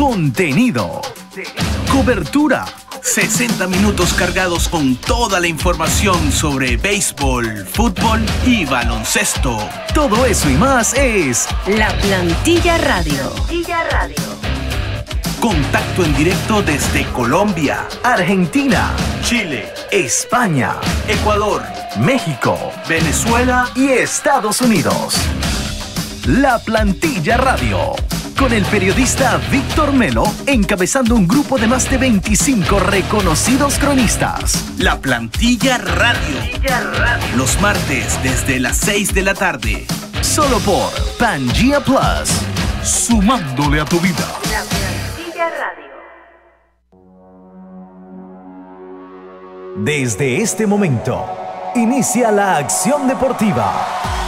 Contenido. Cobertura. 60 minutos cargados con toda la información sobre béisbol, fútbol y baloncesto. Todo eso y más es La Plantilla Radio. Contacto en directo desde Colombia, Argentina, Chile, España, Ecuador, México, Venezuela y Estados Unidos. La Plantilla Radio. Con el periodista Víctor Melo encabezando un grupo de más de 25 reconocidos cronistas. La Plantilla Radio. Los martes desde las 6 de la tarde. Solo por Pangea Plus. Sumándole a tu vida. La Plantilla Radio. Desde este momento, inicia la acción deportiva.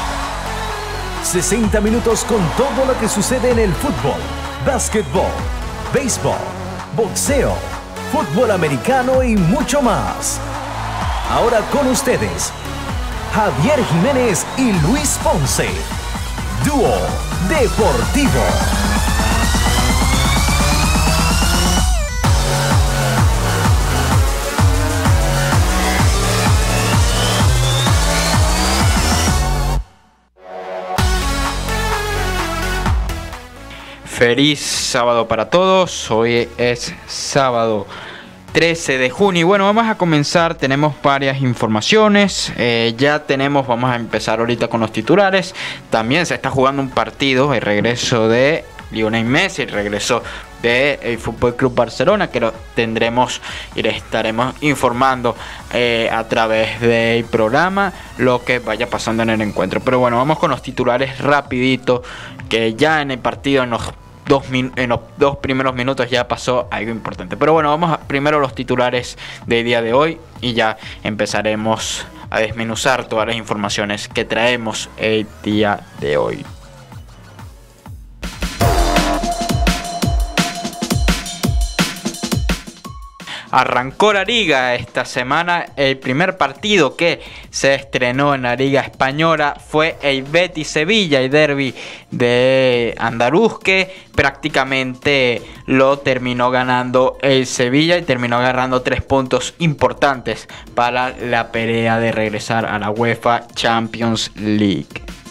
60 minutos con todo lo que sucede en el fútbol, básquetbol, béisbol, boxeo, fútbol americano y mucho más. Ahora con ustedes, Javier Jiménez y Luis Ponce. Dúo Deportivo. Feliz sábado para todos. Hoy es sábado 13 de junio y bueno, vamos a comenzar. Tenemos varias informaciones. Vamos a empezar ahorita con los titulares. También se está jugando un partido, el regreso de Lionel Messi, el regreso del Fútbol Club Barcelona, que lo tendremos y les estaremos informando a través del programa lo que vaya pasando en el encuentro. Pero bueno, vamos con los titulares rapidito, que ya en el partido, en los dos primeros minutos ya pasó algo importante. Pero bueno, vamos primero a los titulares del día de hoy y ya empezaremos a desmenuzar todas las informaciones que traemos el día de hoy. Arrancó la liga esta semana. El primer partido que se estrenó en la liga española fue el Betis-Sevilla, el derbi de andaluz, que prácticamente lo terminó ganando el Sevilla y terminó agarrando 3 puntos importantes para la pelea de regresar a la UEFA Champions League.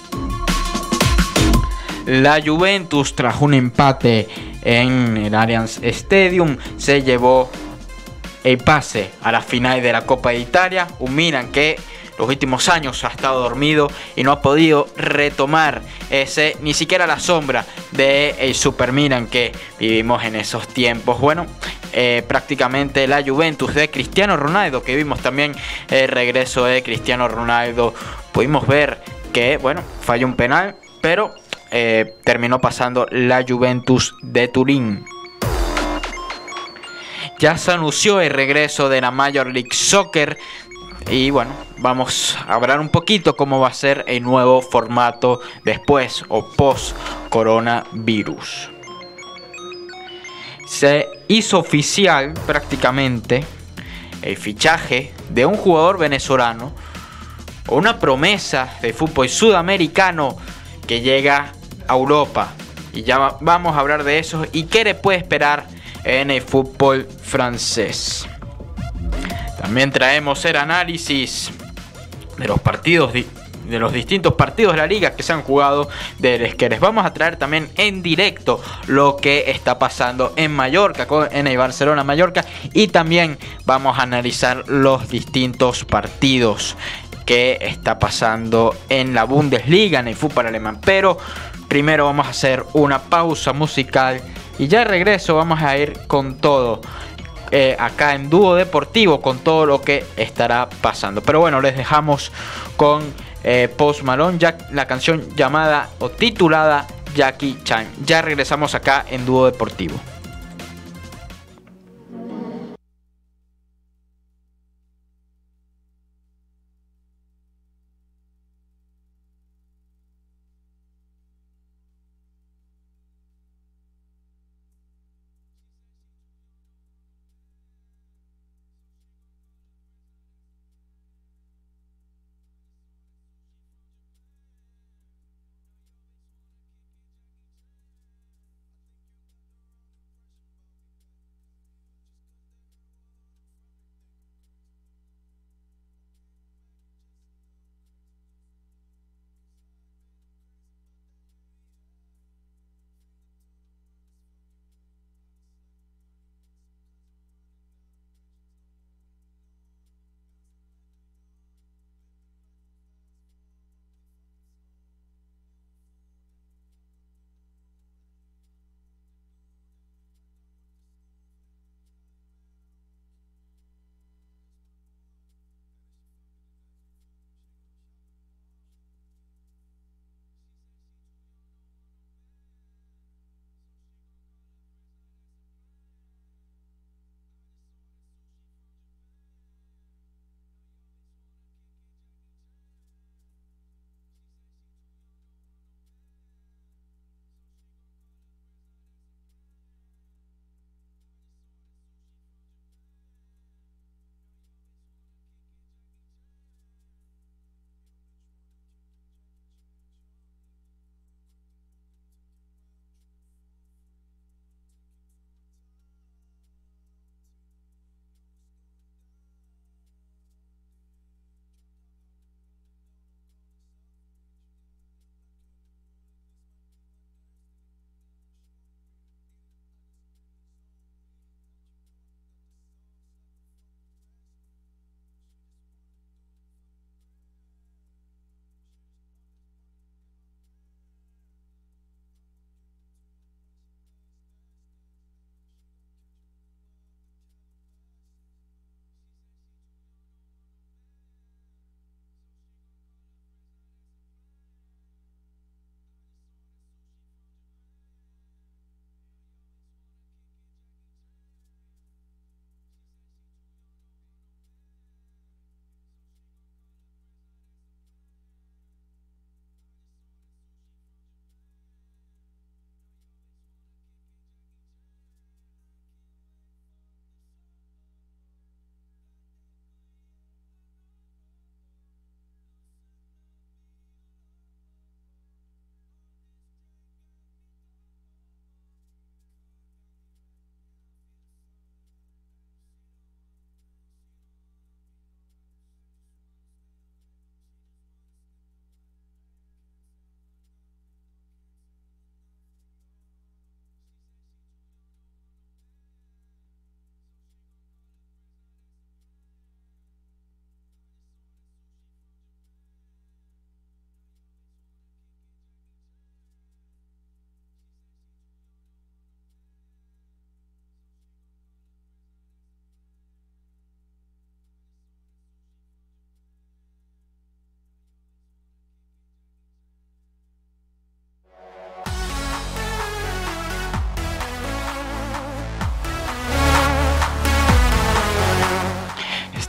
La Juventus, tras un empate en el Allianz Stadium, se llevó el pase a la final de la Copa de Italia. Un Milan que los últimos años ha estado dormido y no ha podido retomar ni siquiera la sombra del Super Milan que vivimos en esos tiempos. Bueno, prácticamente la Juventus de Cristiano Ronaldo, que vimos también el regreso de Cristiano Ronaldo, pudimos ver que, bueno, falló un penal, pero terminó pasando la Juventus de Turín. Ya se anunció el regreso de la Major League Soccer y bueno, vamos a hablar un poquito cómo va a ser el nuevo formato después o post coronavirus. Se hizo oficial prácticamente el fichaje de un jugador venezolano, una promesa de fútbol sudamericano que llega a Europa, y ya vamos a hablar de eso y qué le puede esperar en el fútbol francés. También traemos el análisis de los partidos, de los distintos partidos de la liga que se han jugado, que les vamos a traer también en directo lo que está pasando en Mallorca, en el Barcelona Mallorca, y también vamos a analizar los distintos partidos que está pasando en la Bundesliga, en el fútbol alemán. Pero primero vamos a hacer una pausa musical y ya de regreso vamos a ir con todo acá en Dúo Deportivo, con todo lo que estará pasando. Pero bueno, les dejamos con Post Malone, la canción llamada o titulada Jackie Chan. Ya regresamos acá en Dúo Deportivo.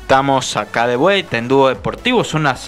Estamos acá de vuelta en Dúo Deportivo, son las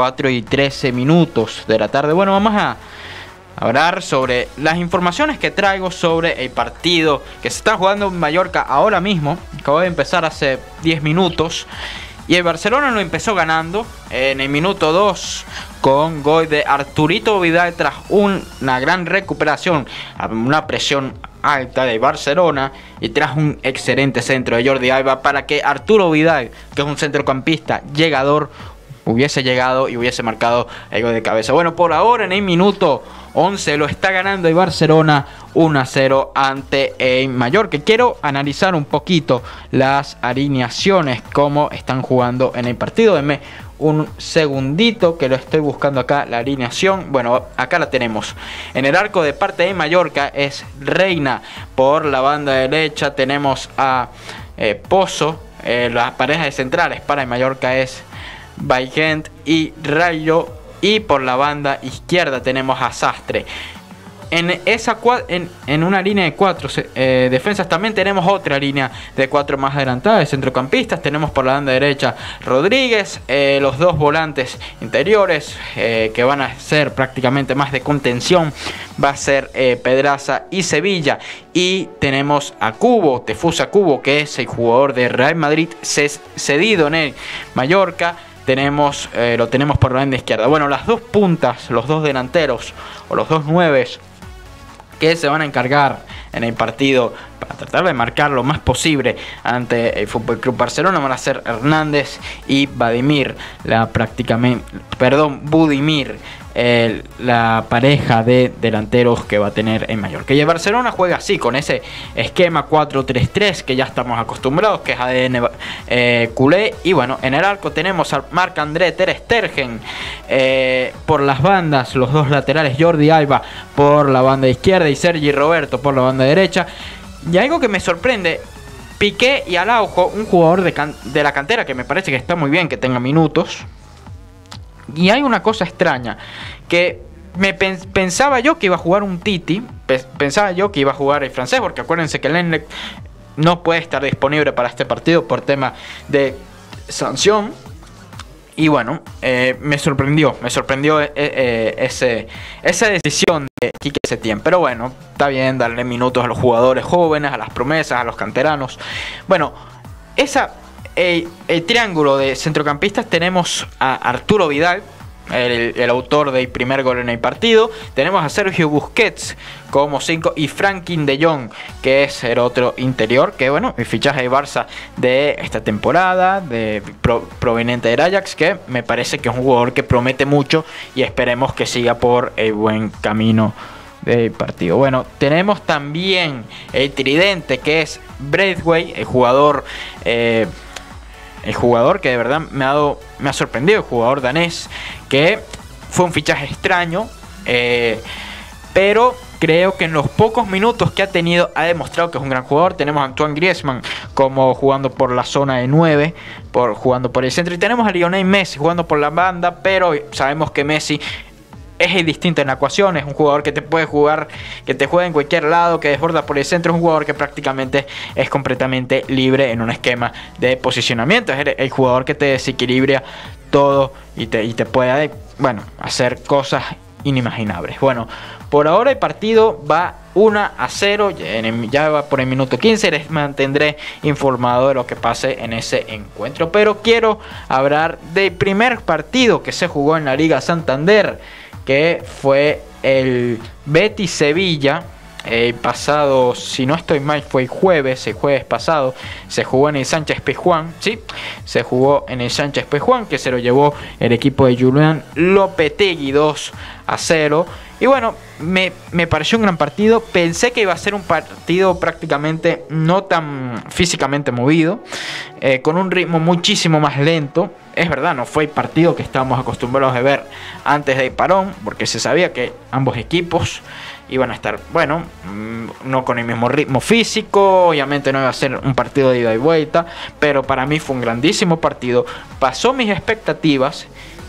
4:13 de la tarde. Bueno, vamos a hablar sobre las informaciones que traigo sobre el partido que se está jugando en Mallorca ahora mismo. Acabo de empezar hace 10 minutos y el Barcelona lo empezó ganando en el minuto 2 con gol de Arturito Vidal tras una gran recuperación, una presión alta de Barcelona y tras un excelente centro de Jordi Alba para que Arturo Vidal, que es un centrocampista llegador, hubiese llegado y hubiese marcado el gol de cabeza. Bueno, por ahora en el minuto 11 lo está ganando el Barcelona 1-0 ante el Mallorca. Quiero analizar un poquito las alineaciones, cómo están jugando en el partido. Denme un segundito que lo estoy buscando acá, la alineación. Bueno, acá la tenemos. En el arco de parte de Mallorca es Reina. Por la banda derecha tenemos a Pozo. La pareja de centrales para el Mallorca es Baigent y Rayo. Y por la banda izquierda tenemos a Sastre. En una línea de 4 defensas también tenemos otra línea de 4 más adelantada de centrocampistas. Tenemos por la banda derecha Rodríguez, los dos volantes interiores que van a ser prácticamente más de contención, va a ser Pedraza y Sevilla. Y tenemos a Cubo, Tefusa Cubo, que es el jugador de Real Madrid cedido en el Mallorca. Lo tenemos por la banda izquierda. Bueno, las dos puntas, los dos delanteros o los dos nueves que se van a encargar en el partido para tratar de marcar lo más posible ante el FC Barcelona van a ser Hernández y Budimir, la pareja de delanteros que va a tener en Mallorca. Y el Barcelona juega así, con ese esquema 4-3-3 que ya estamos acostumbrados, que es ADN culé. Y bueno, en el arco tenemos a Marc-André ter Stegen, por las bandas, los dos laterales, Jordi Alba por la banda izquierda y Sergi Roberto por la banda derecha. Y algo que me sorprende, Piqué y Araujo, un jugador de la cantera que me parece que está muy bien que tenga minutos. Y hay una cosa extraña, que pensaba yo que iba a jugar un Titi, pensaba yo que iba a jugar el francés, porque acuérdense que Lenglet no puede estar disponible para este partido por tema de sanción. Y bueno, me sorprendió esa decisión de Quique Setién. Pero bueno, está bien darle minutos a los jugadores jóvenes, a las promesas, a los canteranos. Bueno, el triángulo de centrocampistas tenemos a Arturo Vidal, el autor del primer gol en el partido. Tenemos a Sergio Busquets como 5 y Frenkie de Jong, que es el otro interior, que bueno, el fichaje de Barça de esta temporada, proveniente del Ajax, que me parece que es un jugador que promete mucho y esperemos que siga por el buen camino del partido. Bueno, tenemos también el tridente, que es Braithwaite, el jugador que de verdad me ha sorprendido, el jugador danés, que fue un fichaje extraño, pero creo que en los pocos minutos que ha tenido ha demostrado que es un gran jugador. Tenemos a Antoine Griezmann como jugando por la zona de 9, jugando por el centro, y tenemos a Lionel Messi jugando por la banda, pero sabemos que Messi es el distinto en la ecuación, es un jugador que te puede jugar, que te juega en cualquier lado, que desborda por el centro, es un jugador que prácticamente es completamente libre en un esquema de posicionamiento, es el jugador que te desequilibra todo y te puede, bueno, hacer cosas inimaginables. Bueno, por ahora el partido va 1-0, ya va por el minuto 15, les mantendré informado de lo que pase en ese encuentro, pero quiero hablar del primer partido que se jugó en la Liga Santander, que fue el Betis Sevilla. El pasado, si no estoy mal, fue el jueves pasado, se jugó en el Sánchez Pizjuán, sí, se jugó en el Sánchez Pizjuán, que se lo llevó el equipo de Julián Lopetegui 2-0. Y bueno, me pareció un gran partido. Pensé que iba a ser un partido prácticamente no tan físicamente movido, con un ritmo muchísimo más lento. Es verdad, no fue el partido que estábamos acostumbrados a ver antes del parón, porque se sabía que ambos equipos iban a estar, bueno, no con el mismo ritmo físico. Obviamente no iba a ser un partido de ida y vuelta, pero para mí fue un grandísimo partido. Pasó mis expectativas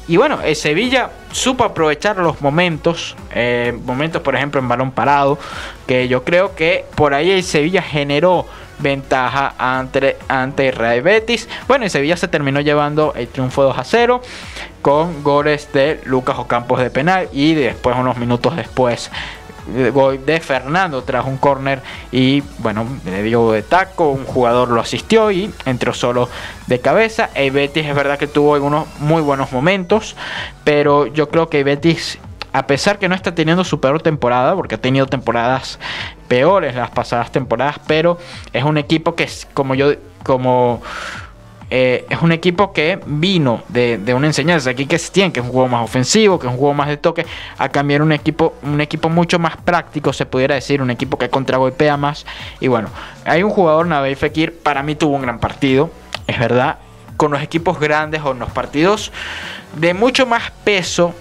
Y bueno, el Sevilla supo aprovechar los momentos, por ejemplo en balón parado, que yo creo que por ahí el Sevilla generó ventaja ante el Real Betis. Bueno, el Sevilla se terminó llevando el triunfo 2-0 con goles de Lucas Ocampos de penal y después, unos minutos después, gol de Fernando tras un córner y bueno, le dio de taco, un jugador lo asistió y entró solo de cabeza. El Betis es verdad que tuvo algunos muy buenos momentos, pero yo creo que el Betis, a pesar que no está teniendo su peor temporada, porque ha tenido temporadas peores las pasadas temporadas, pero es un equipo que es es un equipo que vino de una enseñanza aquí que se tiene, que es un juego más ofensivo, que es un juego más de toque, a cambiar un equipo mucho más práctico, se pudiera decir, un equipo que contragolpea más. Y bueno, hay un jugador, Nabil Fekir, para mí tuvo un gran partido, es verdad, con los equipos grandes o en los partidos de mucho más peso.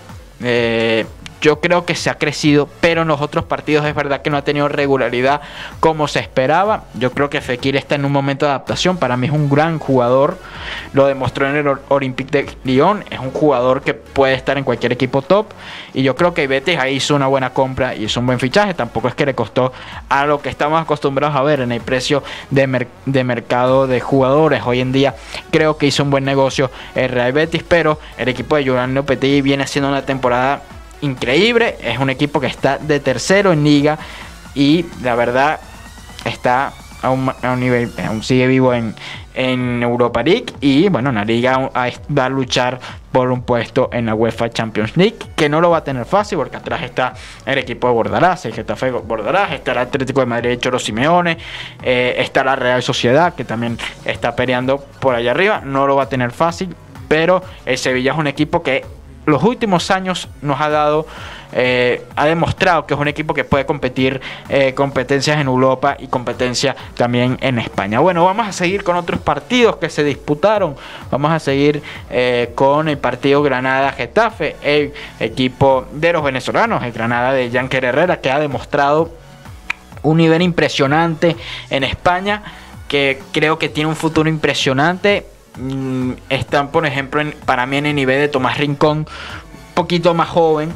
Yo creo que se ha crecido, pero en los otros partidos es verdad que no ha tenido regularidad como se esperaba. Yo creo que Fekir está en un momento de adaptación. Para mí es un gran jugador. Lo demostró en el Olympique de Lyon. Es un jugador que puede estar en cualquier equipo top. Y yo creo que Betis ahí hizo una buena compra y hizo un buen fichaje. Tampoco es que le costó a lo que estamos acostumbrados a ver en el precio de mercado de jugadores. Hoy en día creo que hizo un buen negocio el Real Betis, pero el equipo de Julian Lopetegui viene haciendo una temporada increíble. Es un equipo que está de tercero en liga y la verdad está a un nivel, aún sigue vivo en Europa League y bueno, en la liga va a luchar por un puesto en la UEFA Champions League, que no lo va a tener fácil porque atrás está el equipo de Bordalás, el Getafe Bordalás, está el Atlético de Madrid de Cholo Simeone, está la Real Sociedad que también está peleando por allá arriba. No lo va a tener fácil, pero el Sevilla es un equipo que los últimos años nos ha dado, ha demostrado que es un equipo que puede competir competencias en Europa y competencia también en España. Bueno, vamos a seguir con otros partidos que se disputaron. Vamos a seguir con el partido Granada-Getafe, el equipo de los venezolanos, el Granada de Yanker Herrera, que ha demostrado un nivel impresionante en España, que creo que tiene un futuro impresionante. Están, por ejemplo, para mí en el nivel de Tomás Rincón, un poquito más joven,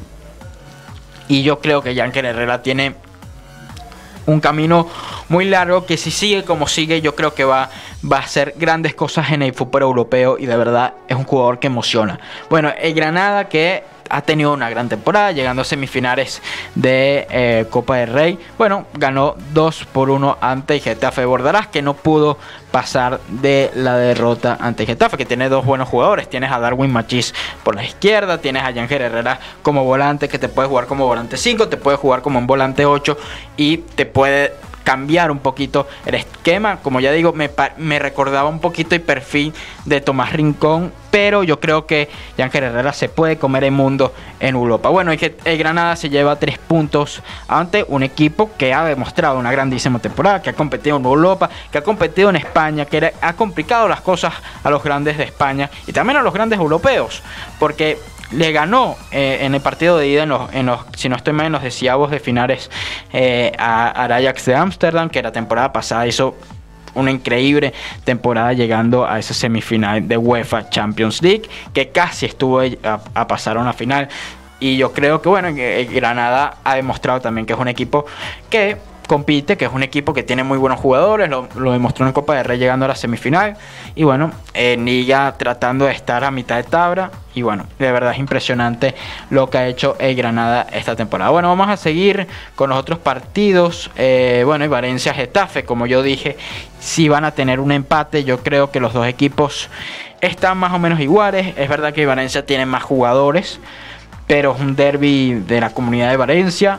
y yo creo que Yanker Herrera tiene un camino muy largo, que si sigue como sigue, yo creo que va a hacer grandes cosas en el fútbol europeo, y de verdad es un jugador que emociona. Bueno, el Granada, que ha tenido una gran temporada, llegando a semifinales de Copa del Rey. Bueno, ganó 2-1 ante Getafe Bordalás, que no pudo pasar de la derrota ante Getafe, que tiene dos buenos jugadores. Tienes a Darwin Machís por la izquierda, tienes a Yanker Herrera como volante, que te puede jugar como volante 5, te puede jugar como un volante 8 y te puede cambiar un poquito el esquema. Como ya digo, me recordaba un poquito el perfil de Tomás Rincón, pero yo creo que Yanker Herrera se puede comer el mundo en Europa. Bueno, el Granada se lleva 3 puntos ante un equipo que ha demostrado una grandísima temporada, que ha competido en Europa, que ha competido en España, que ha complicado las cosas a los grandes de España y también a los grandes europeos, porque le ganó en el partido de ida, si no estoy mal, en los decisivos de finales al Ajax de Ámsterdam, que la temporada pasada hizo una increíble temporada llegando a esa semifinal de UEFA Champions League, que casi estuvo a pasar a una final. Y yo creo que bueno, el Granada ha demostrado también que es un equipo que compite, que es un equipo que tiene muy buenos jugadores, lo demostró en Copa del Rey llegando a la semifinal, y bueno, en Liga tratando de estar a mitad de tabla, y bueno, de verdad es impresionante lo que ha hecho el Granada esta temporada. Bueno, vamos a seguir con los otros partidos. Bueno, y Valencia-Getafe, como yo dije, sí van a tener un empate. Yo creo que los dos equipos están más o menos iguales. Es verdad que Valencia tiene más jugadores, pero es un derbi de la comunidad de Valencia.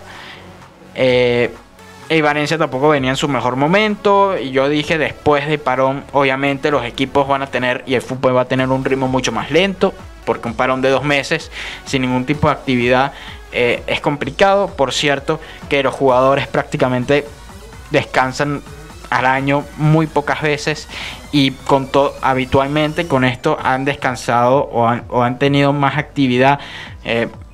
Y Valencia tampoco venía en su mejor momento, y yo dije, después de parón obviamente los equipos van a tener, y el fútbol va a tener un ritmo mucho más lento, porque un parón de 2 meses sin ningún tipo de actividad es complicado. Por cierto, que los jugadores prácticamente descansan al año muy pocas veces, y habitualmente con esto han descansado o han tenido más actividad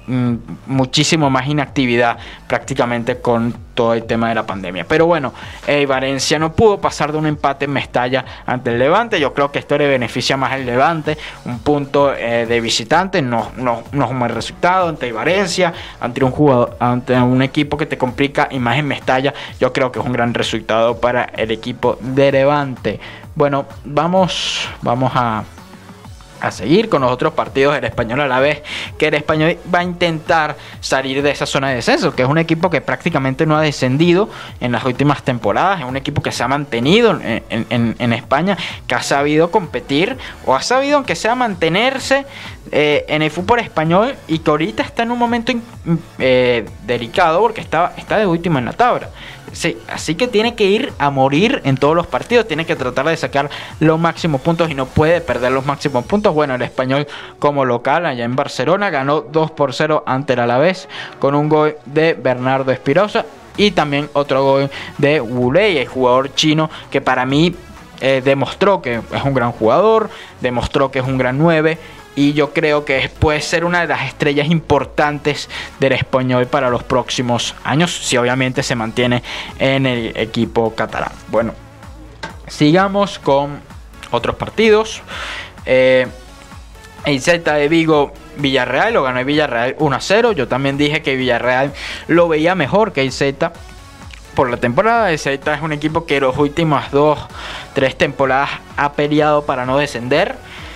muchísimo más inactividad prácticamente con todo el tema de la pandemia. Pero bueno, Valencia no pudo pasar de un empate en Mestalla ante el Levante. Yo creo que esto le beneficia más al Levante, un punto de visitante, no es un buen resultado ante Valencia, ante un equipo que te complica, y más en Mestalla. Yo creo que es un gran resultado para el equipo de Levante. Bueno, vamos a seguir con los otros partidos del Español, a la vez que el Español va a intentar salir de esa zona de descenso, que es un equipo que prácticamente no ha descendido en las últimas temporadas. Es un equipo que se ha mantenido en España, que ha sabido competir, o ha sabido, aunque sea, mantenerse en el fútbol español, y que ahorita está en un momento delicado, porque está de último en la tabla. Sí, así que tiene que ir a morir en todos los partidos, tiene que tratar de sacar los máximos puntos y no puede perder los máximos puntos. Bueno, el Español, como local allá en Barcelona, ganó 2-0 ante el Alavés, con un gol de Bernardo Espinosa y también otro gol de Wu Lei, el jugador chino, que para mí demostró que es un gran jugador, demostró que es un gran 9, y yo creo que puede ser una de las estrellas importantes del Español para los próximos años, si obviamente se mantiene en el equipo catalán. Bueno, sigamos con otros partidos. El Celta de Vigo, Villarreal, lo ganó el Villarreal 1-0. Yo también dije que Villarreal lo veía mejor que el Celta por la temporada. El Celta es un equipo que los últimas 2-3 temporadas ha peleado para no descender.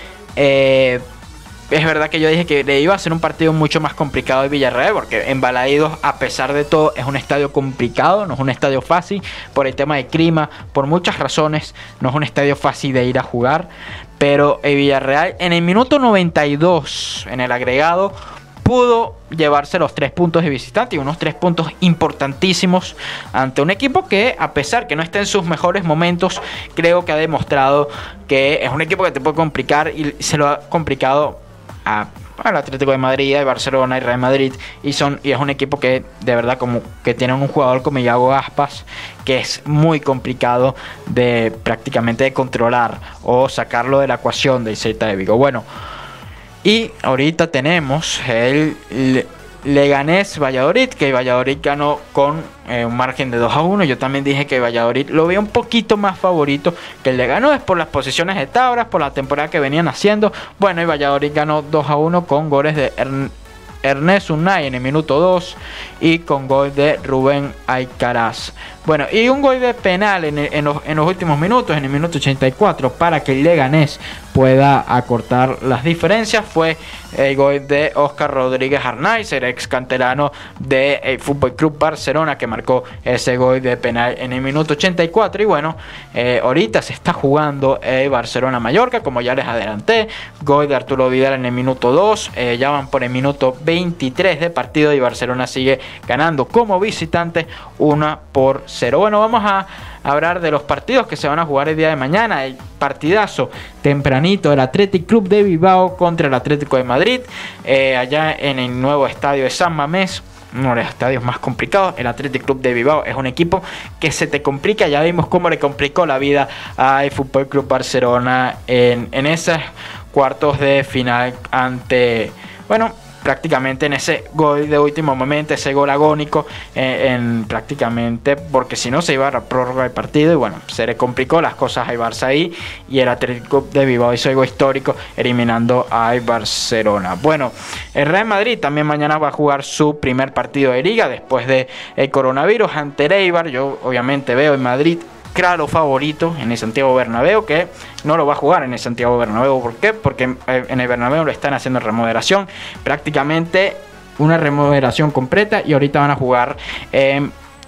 Es verdad que yo dije que le iba a ser un partido mucho más complicado de Villarreal, porque en Balaídos, a pesar de todo, es un estadio complicado, no es un estadio fácil por el tema de clima, por muchas razones, no es un estadio fácil de ir a jugar. Pero el Villarreal, en el minuto 92, en el agregado, pudo llevarse los 3 puntos de visitante, y unos 3 puntos importantísimos ante un equipo que, a pesar que no está en sus mejores momentos, creo que ha demostrado que es un equipo que te puede complicar, y se lo ha complicado al Atlético de Madrid, a Barcelona y Real Madrid, y es un equipo que de verdad, como que tiene un jugador como Iago Aspas, que es muy complicado de prácticamente de controlar o sacarlo de la ecuación del Celta de Vigo. Bueno, y ahorita tenemos el Leganés Valladolid, que Valladolid ganó con un margen de 2-1. Yo también dije que Valladolid lo veo un poquito más favorito que el Leganés, por las posiciones de tablas, por la temporada que venían haciendo. Bueno, y Valladolid ganó 2-1 con goles de Ernest Unai en el minuto 2 y con gol de Rubén Alcaraz. Bueno, y un gol de penal en los últimos minutos, en el minuto 84, para que el Leganés pueda acortar las diferencias. Fue el gol de Óscar Rodríguez Arnaiz, el ex canterano del Fútbol Club Barcelona, que marcó ese gol de penal en el minuto 84. Y bueno, ahorita se está jugando Barcelona-Mallorca, como ya les adelanté. Gol de Arturo Vidal en el minuto 2. Ya van por el minuto 23 de partido, y Barcelona sigue ganando como visitante 1-0. Bueno, vamos a hablar de los partidos que se van a jugar el día de mañana. El partidazo tempranito del Athletic Club de Bilbao contra el Atlético de Madrid, allá en el nuevo estadio de San Mamés, uno de los estadios más complicados. El Athletic Club de Bilbao es un equipo que se te complica. Ya vimos cómo le complicó la vida al Fútbol Club Barcelona en esos cuartos de final ante, bueno, prácticamente en ese gol de último momento, ese gol agónico, prácticamente, porque si no se iba a la prórroga del partido, y bueno, se le complicó las cosas al Barça ahí, y el Atlético de Bilbao hizo algo histórico eliminando al Barcelona. Bueno, el Real Madrid también mañana va a jugar su primer partido de liga después del coronavirus ante el Eibar. Yo obviamente veo en Madrid claro favorito en el Santiago Bernabéu, que no lo va a jugar en el Santiago Bernabéu. ¿Por qué? Porque en el Bernabéu lo están haciendo remodelación, prácticamente una remodelación completa, y ahorita van a jugar en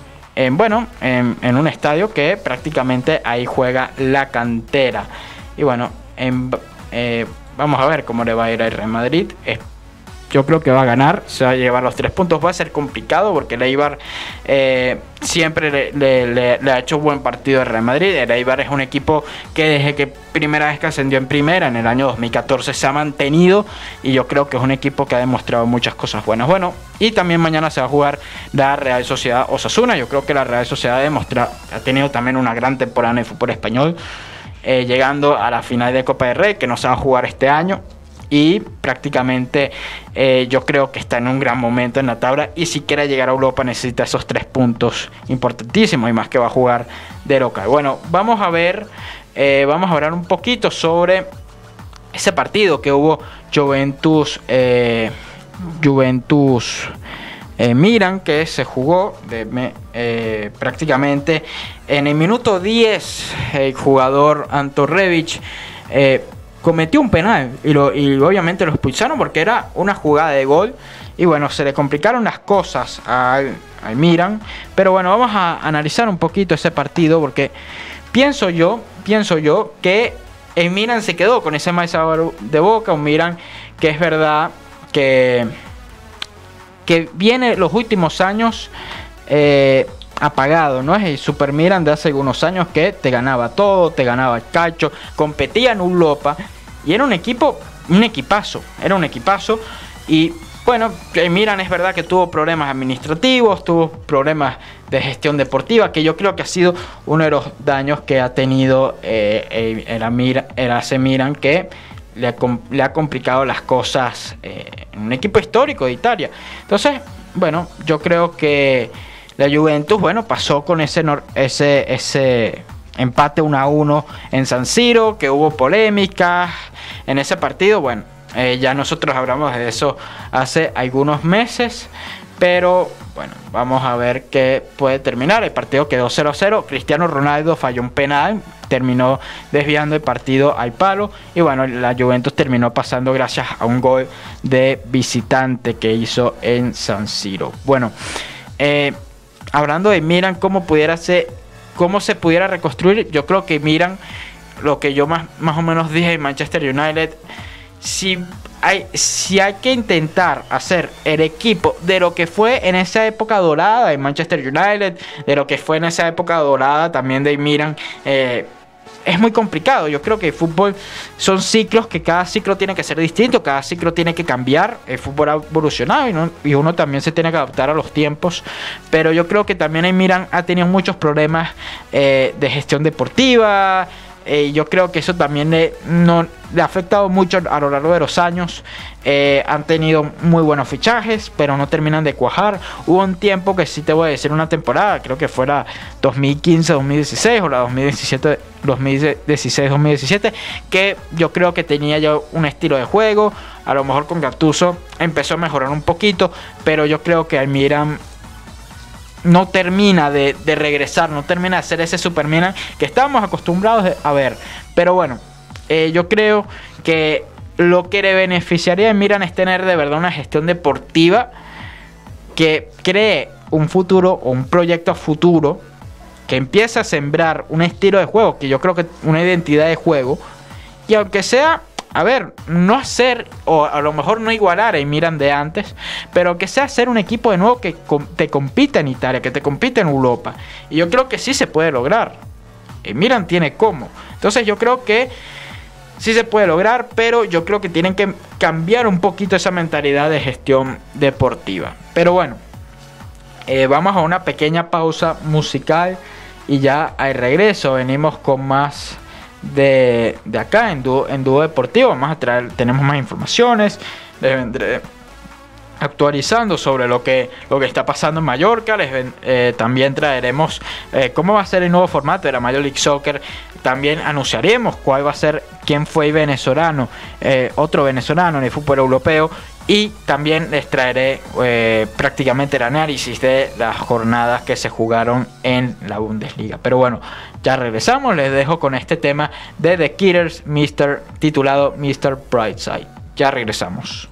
un estadio que prácticamente ahí juega la cantera. Y bueno, vamos a ver cómo le va a ir al Real Madrid. Yo creo que va a ganar, se va a llevar los 3 puntos. Va a ser complicado porque el Eibar siempre le ha hecho buen partido al Real Madrid. El Eibar es un equipo que desde que primera vez que ascendió en primera, en el año 2014, se ha mantenido, y yo creo que es un equipo que ha demostrado muchas cosas buenas. Bueno, y también mañana se va a jugar la Real Sociedad Osasuna. Yo creo que la Real Sociedad ha tenido también una gran temporada en el fútbol español, llegando a la final de Copa del Rey, que no se va a jugar este año. y prácticamente yo creo que está en un gran momento en la tabla, y si quiere llegar a Europa necesita esos 3 puntos importantísimos, y más que va a jugar de local. Bueno, vamos a hablar un poquito sobre ese partido que hubo Juventus Milan, que se jugó prácticamente en el minuto 10. El jugador Anton Rebic cometió un penal y obviamente lo expulsaron porque era una jugada de gol, y bueno, se le complicaron las cosas al Milan. Pero bueno, vamos a analizar un poquito ese partido, porque pienso yo que el Milan se quedó con ese mal sabor de boca. Un Milan que es verdad que viene los últimos años apagado, ¿no? Es el Super Milan de hace algunos años que te ganaba todo, te ganaba el calcio, competía en Europa, y era un equipazo. Y bueno, el Milan es verdad que tuvo problemas administrativos, tuvo problemas de gestión deportiva, que yo creo que ha sido uno de los daños que ha tenido el AC Milan, que le ha complicado las cosas en un equipo histórico de Italia. Entonces, bueno, yo creo que la Juventus, bueno, pasó con ese empate 1-1 en San Siro, que hubo polémicas en ese partido. Bueno, ya nosotros hablamos de eso hace algunos meses, pero bueno, vamos a ver qué puede terminar. El partido quedó 0-0. Cristiano Ronaldo falló un penal, terminó desviando el partido al palo, y bueno, la Juventus terminó pasando gracias a un gol de visitante que hizo en San Siro. Bueno, hablando de Milan, cómo se pudiera reconstruir, yo creo que Milan, lo que yo más o menos dije en Manchester United, si hay que intentar hacer el equipo de lo que fue en esa época dorada de Manchester United, de lo que fue en esa época dorada también de Milan, es muy complicado. Yo creo que el fútbol son ciclos, que cada ciclo tiene que ser distinto, cada ciclo tiene que cambiar. El fútbol ha evolucionado y uno también se tiene que adaptar a los tiempos, pero yo creo que también el Milan ha tenido muchos problemas de gestión deportiva. Yo creo que eso también le ha afectado mucho a lo largo de los años. Han tenido muy buenos fichajes, pero no terminan de cuajar. Hubo un tiempo que sí te voy a decir, una temporada, creo que fue la 2015-2016 o la 2016-2017, que yo creo que tenía ya un estilo de juego. A lo mejor con Gattuso empezó a mejorar un poquito, pero yo creo que al Milan no termina de regresar, no termina de ser ese Super Milan que estábamos acostumbrados a ver. Pero bueno, yo creo que lo que le beneficiaría a Milan es tener de verdad una gestión deportiva que cree un futuro o un proyecto a futuro, que empiece a sembrar un estilo de juego, que yo creo que una identidad de juego, y aunque sea, a ver, no hacer, o a lo mejor no igualar el Milan de antes, pero que sea hacer un equipo de nuevo que te compita en Italia, que te compita en Europa. Y yo creo que sí se puede lograr. El Milan tiene cómo. Entonces yo creo que sí se puede lograr, pero yo creo que tienen que cambiar un poquito esa mentalidad de gestión deportiva. Pero bueno, vamos a una pequeña pausa musical y ya al regreso venimos con más de acá en Dúo Deportivo. Vamos a tenemos más informaciones, les vendré actualizando sobre lo que está pasando en Mallorca. También traeremos cómo va a ser el nuevo formato de la Major League Soccer. También anunciaremos quién fue el venezolano, otro venezolano en el fútbol europeo. Y también les traeré prácticamente el análisis de las jornadas que se jugaron en la Bundesliga. Pero bueno, ya regresamos. Les dejo con este tema de The Killers, titulado Mr. Brightside. Ya regresamos.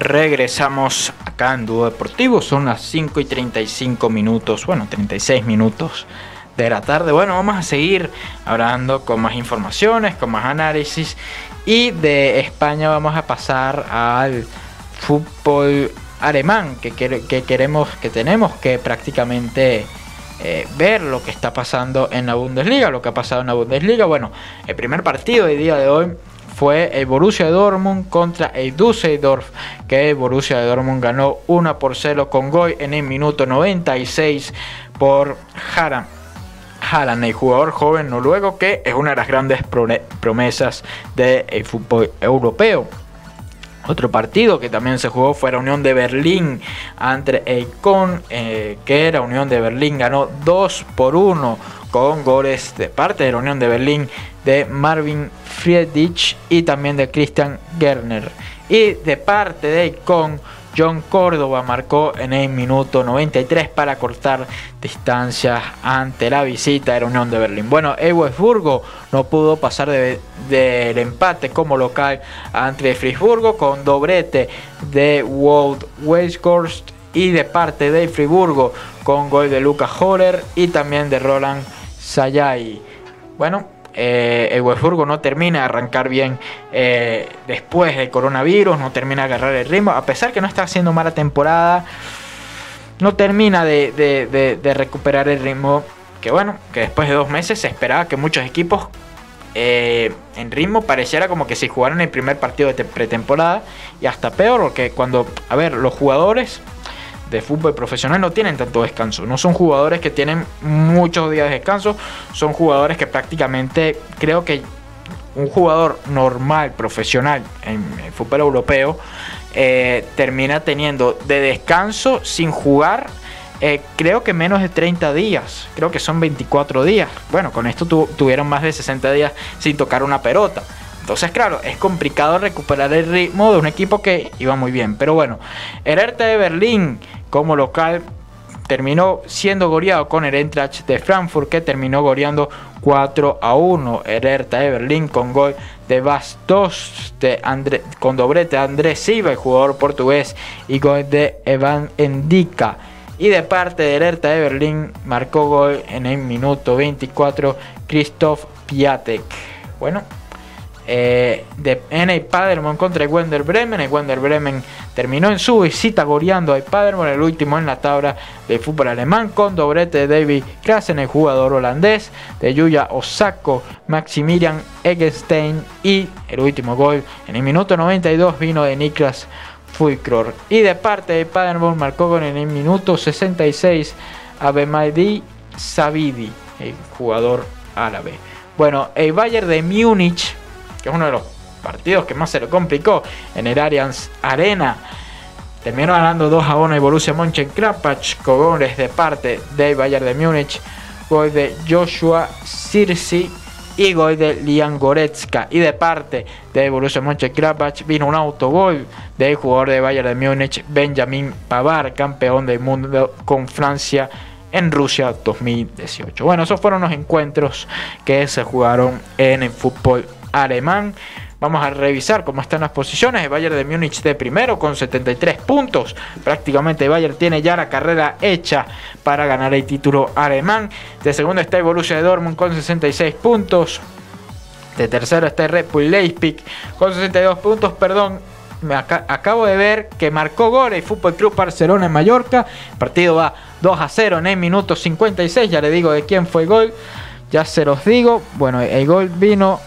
regresamos acá en Dúo Deportivo. Son las 5 y 35 minutos, bueno, 36 minutos de la tarde. Bueno, vamos a seguir hablando con más informaciones, con más análisis. Y de España vamos a pasar al fútbol alemán, que tenemos que prácticamente ver lo que está pasando en la Bundesliga, lo que ha pasado en la Bundesliga. Bueno, el primer partido del día de hoy fue el Borussia Dortmund contra el Düsseldorf, que el Borussia Dortmund ganó 1-0 con gol en el minuto 96 por Haaland, el jugador joven noruego que es una de las grandes promesas del fútbol europeo. Otro partido que también se jugó fue la Unión de Berlín ante el Köln, que la Unión de Berlín ganó 2-1 con goles de parte de la Unión de Berlín de Marvin Friedrich y también de Christian Gerner. Y de parte del Köln, John Córdoba marcó en el minuto 93 para cortar distancias ante la visita de la Unión de Berlín. Bueno, el Wolfsburgo no pudo pasar del empate como local ante Friburgo con doblete de Wout Weghorst y de parte de Friburgo con gol de Lucas Höhler y también de Roland Sayay. Bueno, el Wolfsburgo no termina de arrancar bien después del coronavirus, no termina de agarrar el ritmo, a pesar que no está haciendo mala temporada, no termina de recuperar el ritmo que bueno, que después de 2 meses se esperaba que muchos equipos en ritmo pareciera como que si jugaran el primer partido de pretemporada, y hasta peor, porque cuando, los jugadores de fútbol profesional no tienen tanto descanso, no son jugadores que tienen muchos días de descanso, son jugadores que prácticamente, creo que un jugador normal, profesional en el fútbol europeo termina teniendo de descanso sin jugar creo que menos de 30 días, creo que son 24 días. Bueno, con esto tuvieron más de 60 días sin tocar una pelota. Entonces, claro, es complicado recuperar el ritmo de un equipo que iba muy bien. Pero bueno, el Hertha de Berlín como local terminó siendo goleado con el Eintracht de Frankfurt, que terminó goleando 4-1. El Hertha de Berlín con gol de Bastos, con doblete de Andrés Silva, el jugador portugués, y gol de Evan Endika. Y de parte del Hertha de Berlín marcó gol en el minuto 24 Christoph Piatek. Bueno, en el Paderborn contra el Werder Bremen. El Werder Bremen terminó en su visita goleando al Paderborn, el último en la tabla del fútbol alemán, con doblete de David Klaassen, el jugador holandés, de Yuya Osako, Maximilian Eggestein, y el último gol en el minuto 92 vino de Niklas Füllkrug. Y de parte de Paderborn marcó gol en el minuto 66 Abdelmajid Sabidi, el jugador árabe. Bueno, el Bayern de Múnich, que es uno de los partidos que más se le complicó en el Allianz Arena, terminó ganando 2-1 el Borussia Mönchengladbach con goles de parte del Bayern de Múnich, gol de Joshua Zirkzee y gol de Lian Goretzka. Y de parte del Borussia Mönchengladbach vino un autogol del jugador de Bayern de Múnich, Benjamin Pavard, campeón del mundo con Francia en Rusia 2018. Bueno, esos fueron los encuentros que se jugaron en el fútbol alemán. Vamos a revisar cómo están las posiciones. El Bayern de Múnich de primero con 73 puntos. Prácticamente el Bayern tiene ya la carrera hecha para ganar el título alemán. De segundo está el Borussia Dortmund con 66 puntos. De tercero está el Red Bull Leipzig con 62 puntos. Perdón, acabo de ver que marcó gol el Fútbol Club Barcelona en Mallorca. El partido va 2-0 en el minuto 56. Ya le digo de quién fue el gol. Ya se los digo. Bueno, el gol vino...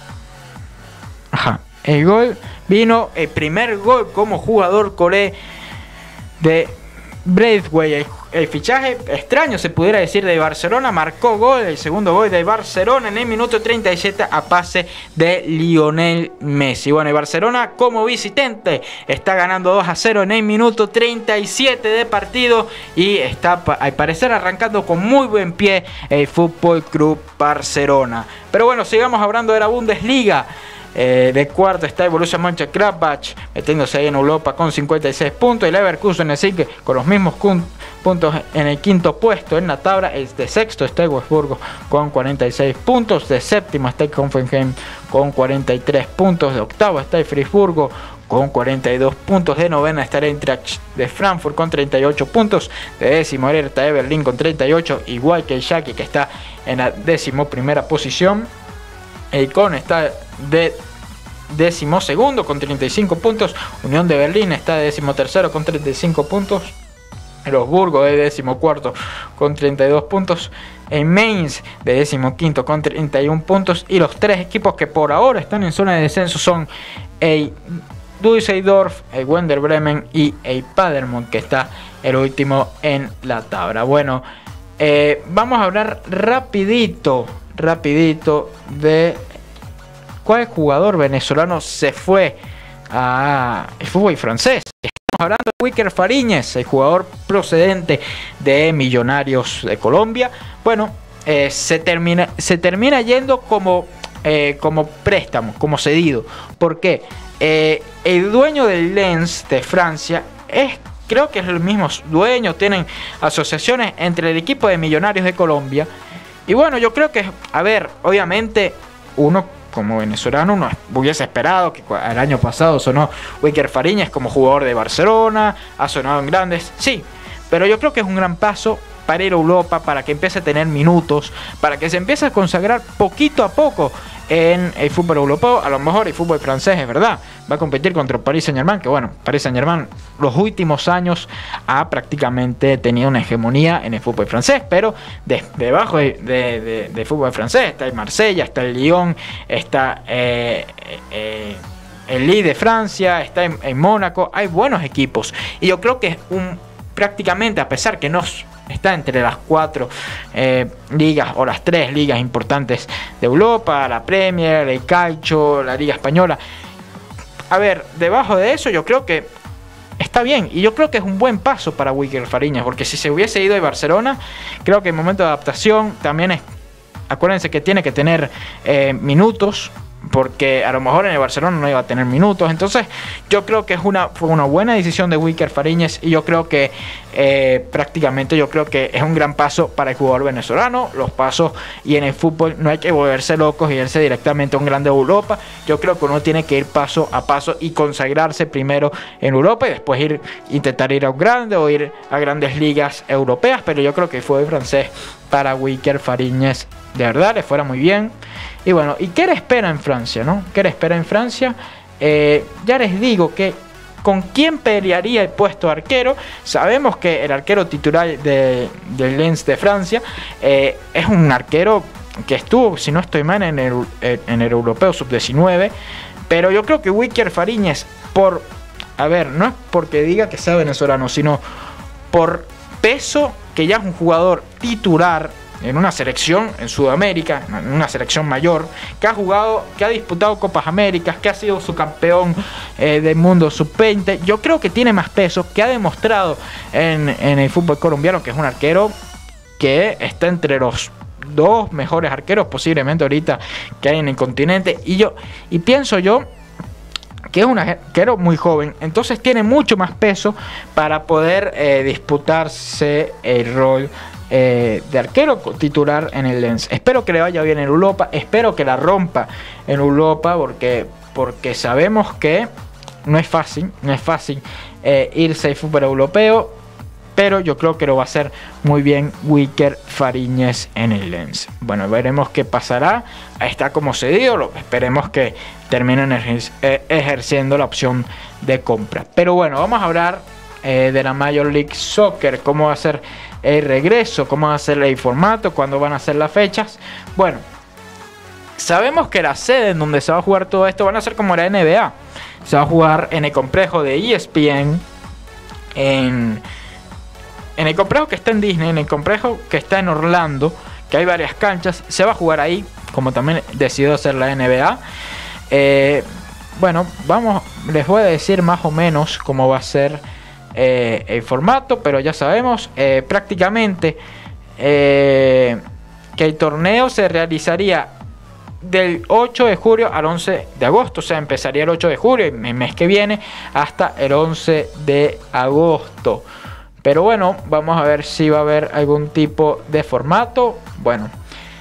el primer gol como jugador colé de Braithwaite, el fichaje extraño se pudiera decir de Barcelona. Marcó gol, el segundo gol de Barcelona en el minuto 37 a pase de Lionel Messi. Bueno, el Barcelona como visitante está ganando 2-0 en el minuto 37 de partido y está al parecer arrancando con muy buen pie el Fútbol Club Barcelona. Pero bueno, sigamos hablando de la Bundesliga. De cuarto está el Borussia Mönchengladbach metiéndose ahí en Europa con 56 puntos. El Leverkusen sigue con los mismos puntos en el quinto puesto en la tabla. De sexto está el Wolfsburgo con 46 puntos. De séptimo está el Hoffenheim con 43 puntos. De octavo está el Friburgo con 42 puntos. De novena está el Eintracht de Frankfurt con 38 puntos. De décimo el Hertha de Berlín con 38, igual que el Schalke, que está en la 11ª posición. El Köln está de 12º con 35 puntos. Unión de Berlín está de 13º con 35 puntos. El Augsburgo de 14º con 32 puntos. En Mainz de 15º con 31 puntos. Y los tres equipos que por ahora están en zona de descenso son el Düsseldorf, el Werder Bremen y el Paderborn, que está el último en la tabla. Bueno, vamos a hablar rapidito de cuál jugador venezolano se fue al fútbol francés. Estamos hablando de Wicker Fariñez, el jugador procedente de Millonarios de Colombia. Bueno, se termina yendo como préstamo, como cedido. ¿Por qué? El dueño del Lens de Francia creo que es el mismo dueño, tienen asociaciones entre el equipo de Millonarios de Colombia. Y bueno, yo creo que, a ver, obviamente uno como venezolano no hubiese esperado que el año pasado sonó Wicker Fariñez como jugador de Barcelona, ha sonado en grandes, sí, pero yo creo que es un gran paso para ir a Europa, para que empiece a tener minutos, para que se empiece a consagrar poquito a poco en el fútbol europeo. A lo mejor el fútbol francés, es verdad, va a competir contra el Paris Saint-Germain, que bueno, Paris Saint-Germain los últimos años ha prácticamente tenido una hegemonía en el fútbol francés, pero debajo de fútbol francés está el Marsella, está el Lyon, está el Lille de Francia, está en Mónaco. Hay buenos equipos y yo creo que es prácticamente, a pesar que no está entre las 4 ligas o las 3 ligas importantes de Europa, la Premier, el Calcio, la Liga Española, a ver, debajo de eso yo creo que está bien, y yo creo que es un buen paso para Wicker Fariñez, porque si se hubiese ido de Barcelona, creo que el momento de adaptación también acuérdense que tiene que tener minutos, porque a lo mejor en el Barcelona no iba a tener minutos. Entonces yo creo que fue una buena decisión de Wicker Fariñez, y yo creo que prácticamente es un gran paso para el jugador venezolano. Los pasos, y en el fútbol no hay que volverse locos y irse directamente a un grande de Europa. Yo creo que uno tiene que ir paso a paso y consagrarse primero en Europa y después intentar ir a un grande o ir a grandes ligas europeas. Pero yo creo que fue el francés para Wicker Fariñez, de verdad le fuera muy bien. Y bueno, ¿y qué le espera en Francia, no? ¿Qué le espera en Francia? Ya les digo que ¿con quién pelearía el puesto de arquero? Sabemos que el arquero titular del Lens de Francia es un arquero que estuvo, si no estoy mal, en el Europeo Sub-19. Pero yo creo que Wicker Fariñez, no es porque diga que sea venezolano, sino por peso, que ya es un jugador titular en una selección en Sudamérica, en una selección mayor, que ha disputado Copas Américas, que ha sido su campeón del mundo sub-20. Yo creo que tiene más peso, que ha demostrado en el fútbol colombiano, que es un arquero que está entre los 2 mejores arqueros posiblemente ahorita que hay en el continente. Y pienso yo que es un arquero muy joven, entonces tiene mucho más peso para poder disputarse el rol de arquero titular en el Lens. Espero que le vaya bien en Europa, espero que la rompa en Europa, porque sabemos que no es fácil irse al fútbol europeo, pero yo creo que lo va a hacer muy bien Wicker Fariñez en el Lens. Bueno, veremos qué pasará. Está como cedido, esperemos que terminen ejerciendo la opción de compra. Pero bueno, vamos a hablar de la Major League Soccer, cómo va a ser el regreso, cómo va a ser el formato, cuándo van a ser las fechas. Bueno, sabemos que la sede en donde se va a jugar todo esto van a ser como la NBA. Se va a jugar en el complejo de ESPN, en el complejo que está en Disney, en el complejo que está en Orlando, que hay varias canchas. Se va a jugar ahí, como también decidió hacer la NBA. Bueno, les voy a decir más o menos cómo va a ser el formato, pero ya sabemos prácticamente que el torneo se realizaría del 8 de julio al 11 de agosto, o sea, empezaría el 8 de julio, el mes que viene, hasta el 11 de agosto. Pero bueno, vamos a ver si va a haber algún tipo de formato. Bueno,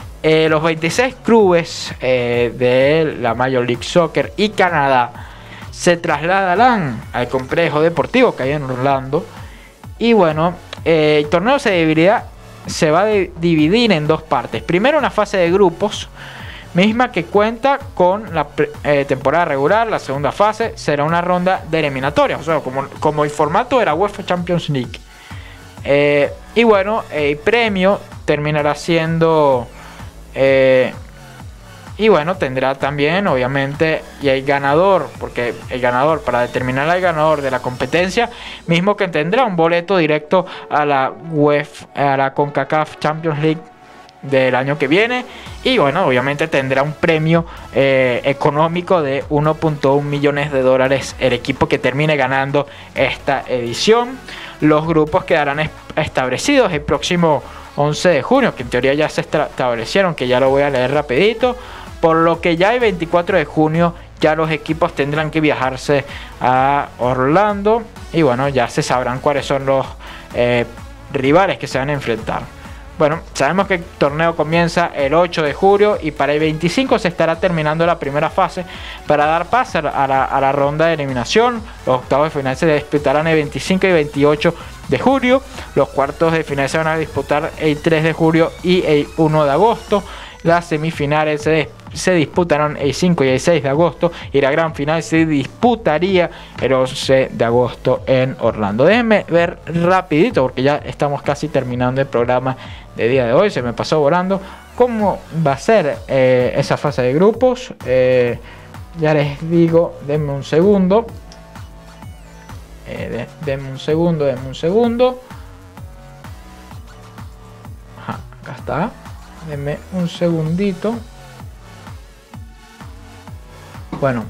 los 26 clubes de la Major League Soccer y Canadá se trasladarán al complejo deportivo que hay en Orlando. Y bueno, el torneo se va a dividir en dos partes. Primero una fase de grupos, misma que cuenta con la temporada regular. La segunda fase será una ronda de eliminatorias, o sea, como el formato de la UEFA Champions League. Y bueno, el premio terminará siendo... y bueno, tendrá también, obviamente, y el ganador, porque el ganador, para determinar al ganador de la competencia, mismo que tendrá un boleto directo a la UEFA, a la CONCACAF Champions League del año que viene. Y bueno, obviamente tendrá un premio económico de 1.1 millones de dólares el equipo que termine ganando esta edición. Los grupos quedarán establecidos el próximo 11 de junio, que en teoría ya se establecieron, que ya lo voy a leer rapidito. Por lo que ya el 24 de junio ya los equipos tendrán que viajarse a Orlando. Y bueno, ya se sabrán cuáles son los rivales que se van a enfrentar. Bueno, sabemos que el torneo comienza el 8 de julio y para el 25 se estará terminando la primera fase para dar paso a la ronda de eliminación. Los octavos de final se disputarán el 25 y 28 de julio. Los cuartos de final se van a disputar el 3 de julio y el 1 de agosto. Las semifinales se disputarán el 5 y el 6 de agosto y la gran final se disputaría el 11 de agosto en Orlando. Déjenme ver rapidito, porque ya estamos casi terminando el programa de día de hoy, se me pasó volando, cómo va a ser esa fase de grupos. Ya les digo, denme un segundo. Denme un segundo. Ajá, acá está. Denme un segundito. Bueno,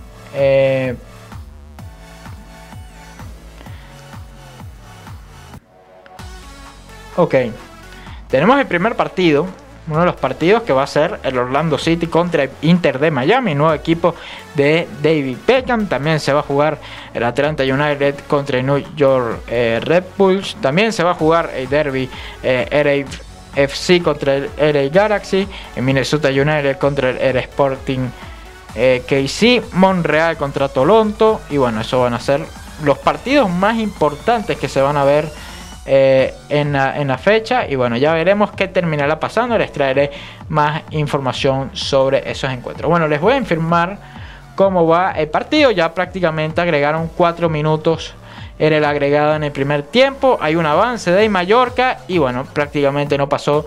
ok. Tenemos el primer partido, uno de los partidos que va a ser el Orlando City contra el Inter de Miami, nuevo equipo de David Beckham. También se va a jugar el Atlanta United contra el New York Red Bulls. También se va a jugar el derby LA FC contra el LA Galaxy, el Minnesota United contra el Sporting KC, Montreal contra Toronto. Y bueno, eso van a ser los partidos más importantes que se van a ver en la fecha. Y bueno, ya veremos qué terminará pasando. Les traeré más información sobre esos encuentros. Bueno, les voy a informar cómo va el partido. Ya prácticamente agregaron 4 minutos en el agregado en el primer tiempo. Hay un avance de Mallorca y bueno, prácticamente no pasó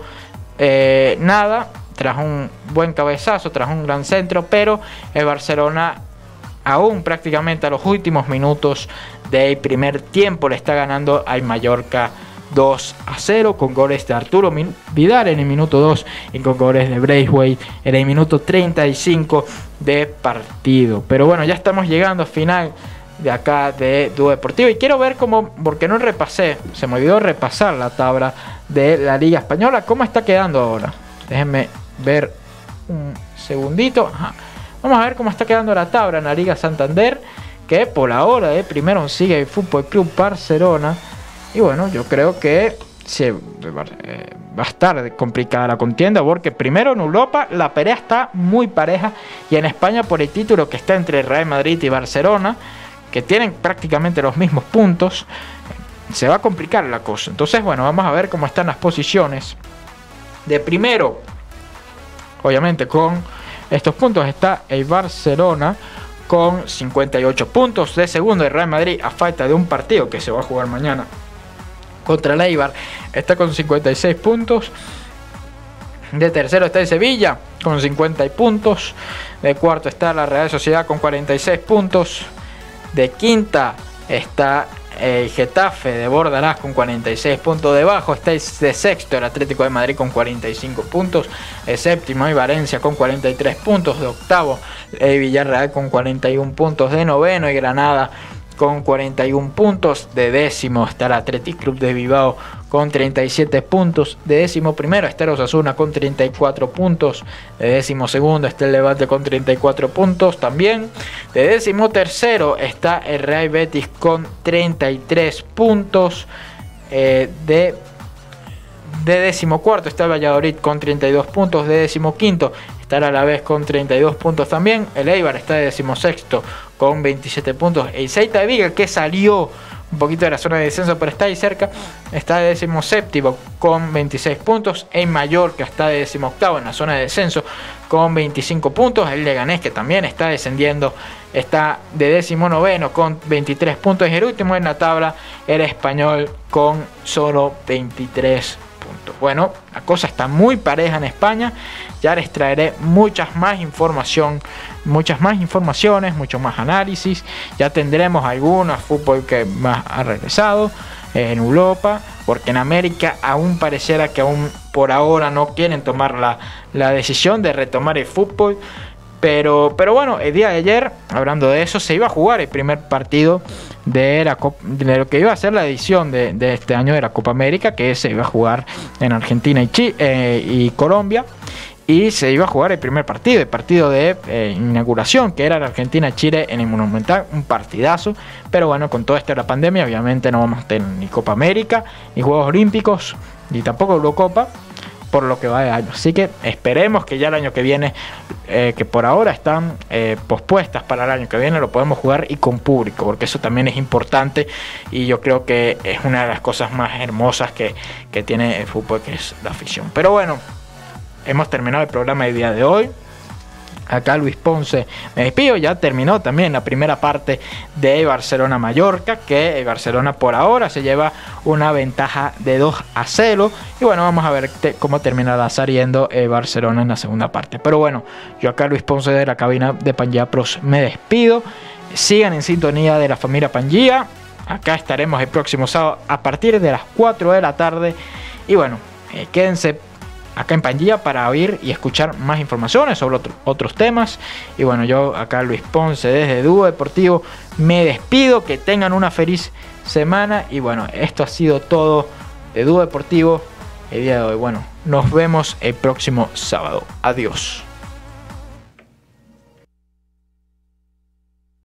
nada tras un buen cabezazo, tras un gran centro, pero el Barcelona aún prácticamente a los últimos minutos del primer tiempo le está ganando al Mallorca 2-0 con goles de Arturo Vidal en el minuto 2 y con goles de Braithwaite en el minuto 35 de partido. Pero bueno, ya estamos llegando al final de acá de Dúo Deportivo y quiero ver cómo, porque no repasé, se me olvidó repasar la tabla de la Liga Española, cómo está quedando ahora. Déjenme ver un segundito. Ajá. Vamos a ver cómo está quedando la tabla en la Liga Santander, que por ahora primero sigue el Fútbol Club Barcelona. Y bueno, yo creo que va a estar complicada la contienda, porque primero en Europa la pelea está muy pareja y en España por el título que está entre Real Madrid y Barcelona, que tienen prácticamente los mismos puntos, se va a complicar la cosa. Entonces bueno, vamos a ver cómo están las posiciones. De primero, obviamente con estos puntos está el Barcelona con 58 puntos. De segundo el Real Madrid, a falta de un partido que se va a jugar mañana contra el Eibar, está con 56 puntos. De tercero está el Sevilla con 50 puntos. De cuarto está la Real Sociedad con 46 puntos. De quinta está el Getafe de Bordalás con 46 puntos. Debajo está de sexto el Atlético de Madrid con 45 puntos. El séptimo el Valencia con 43 puntos. De octavo el Villarreal con 41 puntos. De noveno el Granada con 41 puntos. De décimo está el Athletic Club de Bilbao con 37 puntos. De décimo primero está el Osasuna con 34 puntos. De décimo segundo está el Levante con 34 puntos también. De décimo tercero está el Real Betis con 33 puntos. De décimo cuarto está el Valladolid con 32 puntos. De décimo quinto está el Alavés con 32 puntos también. El Eibar está de décimo sexto con 27 puntos. El Celta de Vigo, que salió un poquito de la zona de descenso, pero está ahí cerca, está de 17º con 26 puntos. El Mallorca está de 18º en la zona de descenso con 25 puntos. El Leganés, que también está descendiendo, está de 19º con 23 puntos. Y el último en la tabla, el Español, con solo 23 puntos. Bueno, la cosa está muy pareja en España. Ya les traeré muchas más informaciones, mucho más análisis. Ya tendremos algunos fútbol que más ha regresado en Europa, porque en América aún pareciera que aún por ahora no quieren tomar la decisión de retomar el fútbol. Pero bueno, el día de ayer, hablando de eso, se iba a jugar el primer partido de lo que iba a ser la edición de este año de la Copa América, que se iba a jugar en Argentina y Colombia. Y se iba a jugar el partido de inauguración, que era la Argentina-Chile en el Monumental, un partidazo. Pero bueno, con todo esto de la pandemia, obviamente no vamos a tener ni Copa América, ni Juegos Olímpicos, ni tampoco Eurocopa, por lo que va de año. Así que esperemos que ya el año que viene, que por ahora están pospuestas para el año que viene, lo podemos jugar y con público, porque eso también es importante y yo creo que es una de las cosas más hermosas que tiene el fútbol, que es la afición. Pero bueno, hemos terminado el programa del día de hoy. Acá Luis Ponce me despido. Ya terminó también la primera parte de Barcelona-Mallorca, que el Barcelona por ahora se lleva una ventaja de 2-0. Y bueno, vamos a ver cómo terminará saliendo el Barcelona en la segunda parte. Pero bueno, yo acá Luis Ponce de la cabina de Pangea Pros me despido. Sigan en sintonía de la familia Pangea. Acá estaremos el próximo sábado a partir de las 4 de la tarde. Y bueno, quédense acá en Pangea para oír y escuchar más informaciones sobre otros temas. Y bueno, yo acá Luis Ponce desde Dúo Deportivo me despido. Que tengan una feliz semana. Y bueno, esto ha sido todo de Dúo Deportivo el día de hoy. Bueno, nos vemos el próximo sábado. Adiós.